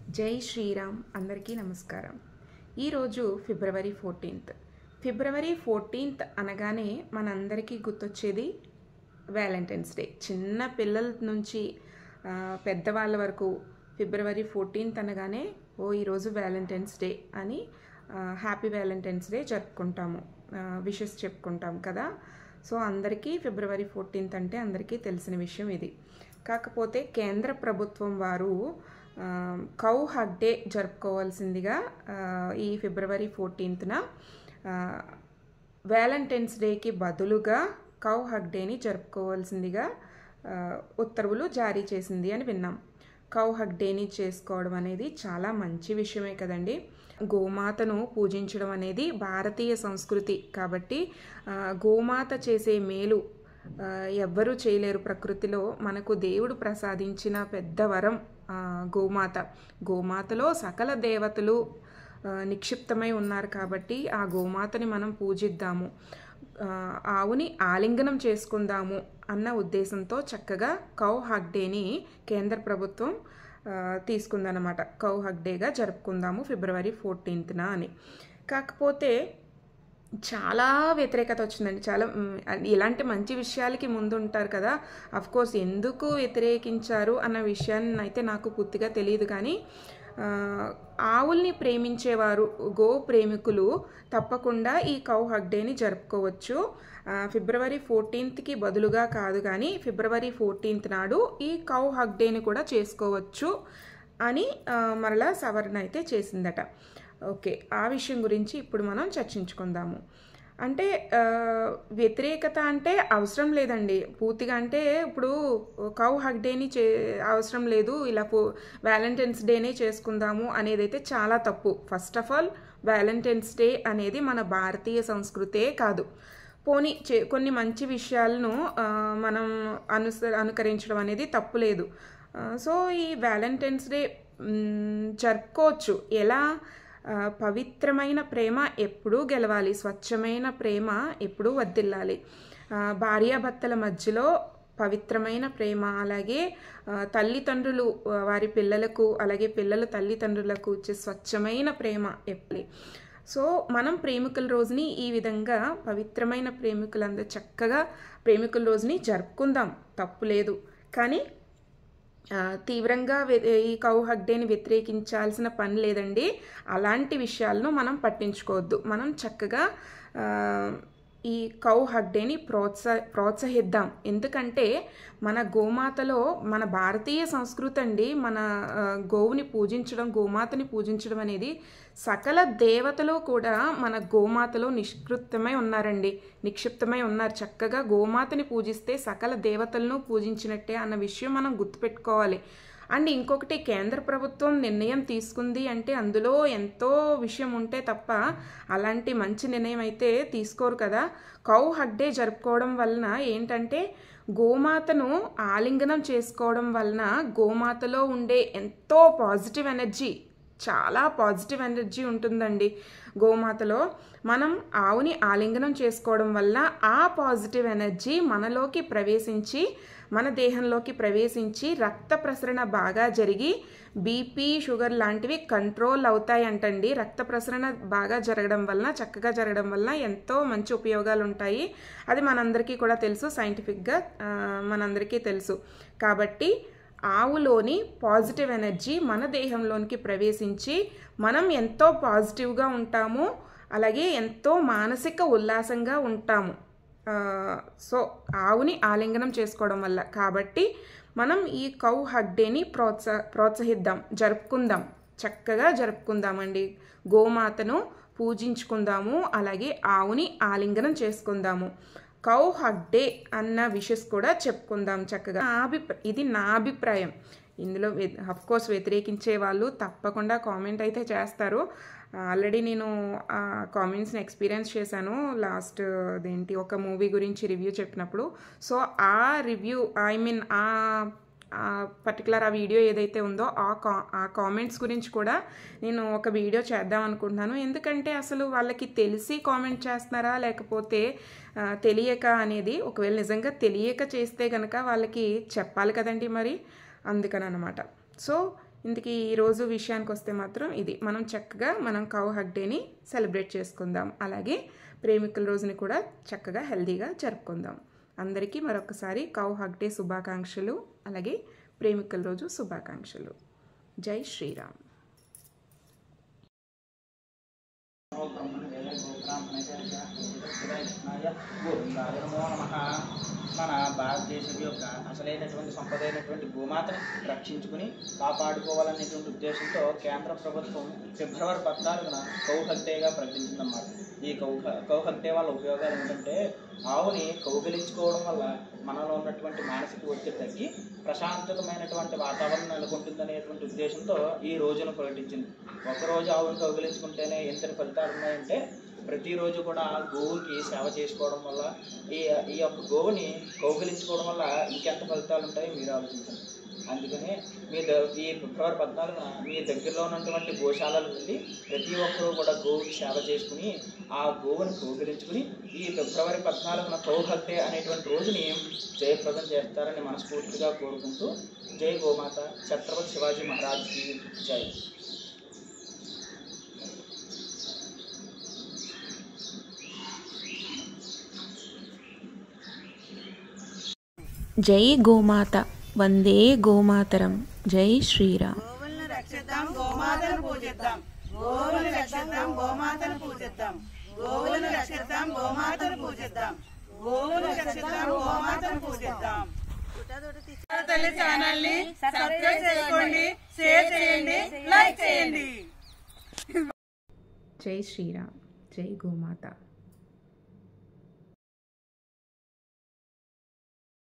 జై శ్రీరామ్ అందరికీ నమస్కారం. ఈరోజు ఫిబ్రవరి 14th. ఫిబ్రవరి 14th అనగానే మనందరికీ గుర్తొచ్చేది వ్యాలంటైన్స్ డే. చిన్న పిల్లల నుంచి పెద్దవాళ్ళ వరకు ఫిబ్రవరి 14th అనగానే ఈరోజు వ్యాలంటైన్స్ డే అని హ్యాపీ వ్యాలంటైన్స్ డే జరుపుకుంటాము, విషెస్ చెప్పుకుంటాం కదా. సో అందరికీ ఫిబ్రవరి 14th అంటే అందరికీ తెలిసిన విషయం ఇది. కాకపోతే కేంద్ర ప్రభుత్వం వారు కౌ హగ్ డే జరుపుకోవాల్సిందిగా ఈ ఫిబ్రవరి 14th వ్యాలంటైన్స్ డేకి బదులుగా కౌ హగ్ డేని జరుపుకోవాల్సిందిగా ఉత్తర్వులు జారీ చేసింది అని విన్నాం. కౌ హగ్ డేని చేసుకోవడం అనేది చాలా మంచి విషయమే కదండి. గోమాతను పూజించడం అనేది భారతీయ సంస్కృతి కాబట్టి గోమాత చేసే మేలు ఎవ్వరూ చేయలేరు. ప్రకృతిలో మనకు దేవుడు ప్రసాదించిన పెద్ద వరం గోమాతలో సకల దేవతలు నిక్షిప్తమై ఉన్నారు కాబట్టి ఆ గోమాతని మనం పూజిద్దాము, ఆవుని ఆలింగనం చేసుకుందాము అన్న ఉద్దేశంతో చక్కగా కౌ హగ్ డేని కేంద్ర ప్రభుత్వం తీసుకుందన్నమాట. కౌ హగ్ డేగా జరుపుకుందాము ఫిబ్రవరి 14th అని. కాకపోతే చాలా వ్యతిరేకత వచ్చిందండి. చాలా ఇలాంటి మంచి విషయాలకి ముందుంటారు కదా. అఫ్కోర్స్ ఎందుకు వ్యతిరేకించారు అన్న విషయాన్ని అయితే నాకు పూర్తిగా తెలియదు, కానీ ఆవుల్ని ప్రేమించేవారు, గో ప్రేమికులు తప్పకుండా ఈ కౌ హగ్ డేని జరుపుకోవచ్చు. ఫిబ్రవరి 14th బదులుగా కాదు, కానీ ఫిబ్రవరి 14th నాడు ఈ కౌ హగ్ డేని కూడా చేసుకోవచ్చు అని మరలా సవరణ అయితే చేసిందట. ఓకే, ఆ విషయం గురించి ఇప్పుడు మనం చర్చించుకుందాము. అంటే వ్యతిరేకత అంటే అవసరం లేదండి పూర్తిగా. అంటే ఇప్పుడు కౌ హగ్ డేని అవసరం లేదు, ఇలా వ్యాలంటైన్స్ డేనే చేసుకుందాము అనేది అయితే చాలా తప్పు. First of all Valentine's day అనేది మన భారతీయ సంస్కృతే కాదు. పోనీ కొన్ని మంచి విషయాలను మనం అనుకరించడం అనేది తప్పు లేదు. సో ఈ వ్యాలంటైన్స్ డే జరుపుకోవచ్చు. ఎలా? పవిత్రమైన ప్రేమ ఎప్పుడూ గెలవాలి, స్వచ్ఛమైన ప్రేమ ఎప్పుడూ వర్ధిల్లాలి. భార్యాభర్తల మధ్యలో పవిత్రమైన ప్రేమ, అలాగే తల్లిదండ్రులు వారి పిల్లలకు, అలాగే పిల్లలు తల్లిదండ్రులకు ఇచ్చే స్వచ్ఛమైన ప్రేమ ఎప్పుడు. సో మనం ప్రేమికుల రోజుని ఈ విధంగా పవిత్రమైన ప్రేమికులందరూ చక్కగా ప్రేమికుల రోజుని జరుపుకుందాం, తప్పు లేదు. కానీ తీవ్రంగా ఈ కౌ హగ్ డేని వ్యతిరేకించాల్సిన పని లేదండి. అలాంటి విషయాలను మనం పట్టించుకోవద్దు. మనం చక్కగా ఈ కౌ హగ్ డేని ప్రోత్సహిద్దాం. ఎందుకంటే మన గోమాతలో మన భారతీయ సంస్కృతి అండి, మన గోవుని పూజించడం, గోమాతని పూజించడం అనేది సకల దేవతలు కూడా మన గోమాతలో నిక్షిప్తమై ఉన్నారు. చక్కగా గోమాతని పూజిస్తే సకల దేవతలను పూజించినట్టే అన్న విషయం మనం గుర్తుపెట్టుకోవాలి. అండ్ ఇంకొకటి, కేంద్ర ప్రభుత్వం నిర్ణయం తీసుకుంది అంటే అందులో ఎంతో విషయం ఉంటే తప్ప అలాంటి మంచి నిర్ణయం అయితే తీసుకోరు కదా. కౌ హగ్ డే జరుపుకోవడం వలన ఏంటంటే గోమాతను ఆలింగనం చేసుకోవడం వలన గోమాతలో ఉండే ఎంతో పాజిటివ్ ఎనర్జీ, చాలా పాజిటివ్ ఎనర్జీ ఉంటుందండి గోమాతలో. మనం ఆవుని ఆలింగనం చేసుకోవడం వల్ల ఆ పాజిటివ్ ఎనర్జీ మనలోకి ప్రవేశించి, మన దేహంలోకి ప్రవేశించి రక్త ప్రసరణ బాగా జరిగి బీపీ, షుగర్ లాంటివి కంట్రోల్ అవుతాయంటండి. రక్త ప్రసరణ బాగా జరగడం వలన, చక్కగా జరగడం వలన ఎంతో మంచి ఉపయోగాలు ఉంటాయి. అది మనందరికీ కూడా తెలుసు, సైంటిఫిక్గా మనందరికీ తెలుసు. కాబట్టి ఆవులోని పాజిటివ్ ఎనర్జీ మన దేహంలోనికి ప్రవేశించి మనం ఎంతో పాజిటివ్గా ఉంటాము, అలాగే ఎంతో మానసిక ఉల్లాసంగా ఉంటాము. సో ఆవుని ఆలింగనం చేసుకోవడం వల్ల. కాబట్టి మనం ఈ కౌ హగ్ డేని ప్రోత్సహిద్దాం, జరుపుకుందాం, చక్కగా జరుపుకుందామండి. గోమాతను పూజించుకుందాము, అలాగే ఆవుని ఆలింగనం చేసుకుందాము. కౌ హగ్ డే అన్న విషెస్ కూడా చెప్పుకుందాం చక్కగా. ఇది నా అభిప్రాయం. ఇందులో అఫ్కోర్స్ వ్యతిరేకించే వాళ్ళు తప్పకుండా కామెంట్ అయితే చేస్తారు. ఆల్రెడీ నేను ఆ కామెంట్స్ని ఎక్స్పీరియన్స్ చేశాను లాస్ట్ ఒక మూవీ గురించి రివ్యూ చెప్పినప్పుడు. సో ఆ రివ్యూ పర్టికులర్ ఆ వీడియో ఏదైతే ఉందో ఆ కామెంట్స్ గురించి కూడా నేను ఒక వీడియో చేద్దాం అనుకుంటున్నాను. ఎందుకంటే అసలు వాళ్ళకి తెలిసి కామెంట్ చేస్తున్నారా లేకపోతే తెలియక అనేది, ఒకవేళ నిజంగా తెలియక చేస్తే కనుక వాళ్ళకి చెప్పాలి కదండి మరి, అందుకని అనమాట. సో ఇంతకీ ఈరోజు విషయానికి వస్తే మాత్రం ఇది మనం చక్కగా కౌ హగ్ డేని సెలబ్రేట్ చేసుకుందాం. అలాగే ప్రేమికుల రోజుని కూడా చక్కగా హెల్దీగా జరుపుకుందాం. అందరికీ మరొకసారి కౌ హగ్ డే శుభాకాంక్షలు, అలాగే ప్రేమికుల రోజు శుభాకాంక్షలు. జై శ్రీరామ్. మన భారతదేశం యొక్క అసలైనటువంటి సంపద అయినటువంటి గోమాతని రక్షించుకుని కాపాడుకోవాలనేటువంటి ఉద్దేశంతో కేంద్ర ప్రభుత్వం ఫిబ్రవరి 14న కౌ హగ్ డేగా ప్రకటించిందన్నమాట. ఈ కౌ హగ్ డే వల్ల ఉపయోగాలు ఏంటంటే ఆవుని కౌగిలించుకోవడం వల్ల మనలో ఉన్నటువంటి మానసిక ఒత్తిడి తగ్గి ప్రశాంతతమైనటువంటి వాతావరణం నెలకొంటుందనేటువంటి ఉద్దేశంతో ఈ రోజును ప్రకటించింది. ఒకరోజు ఆవుని కౌగిలించుకుంటేనే ఎంతటి ఫలితాలు ఉన్నాయంటే ప్రతిరోజు కూడా గోవుకి సేవ చేసుకోవడం వల్ల ఈ యొక్క గోవుని కౌగిలించుకోవడం వల్ల ఇంకెంత ఫలితాలు ఉంటాయో మీరు ఆలోచించండి. అందుకనే ఈ ఫిబ్రవరి 14న మీ దగ్గరలో ఉన్నటువంటి గోశాలలు వెళ్ళి ప్రతి ఒక్కరూ కూడా గోవుకి సేవ చేసుకుని ఆ గోవుని కౌగిలించుకుని ఈ ఫిబ్రవరి 14న కౌ హగ్ డే అనేటువంటి రోజుని జయప్రదం చేస్తారని మనస్ఫూర్తిగా కోరుకుంటూ జై గోమాత. ఛత్రపతి శివాజీ మహారాజ్కి జై. జై గోమాత, వందే గోమాతరం. జై శ్రీరామ్. గోవులను రక్షిద్దాం, గోమాతను పూజిద్దాం. గోవులను రక్షిద్దాం, గోమాతను పూజిద్దాం. గోవులను రక్షిద్దాం, గోమాతను పూజిద్దాం. గోవులను రక్షిద్దాం, గోమాతను పూజిద్దాం. తల్లి ఛానల్ ని సబ్స్క్రైబ్ చేసుకోండి, షేర్ చేయండి, లైక్ చేయండి. జై శ్రీరామ్. జై గోమాత.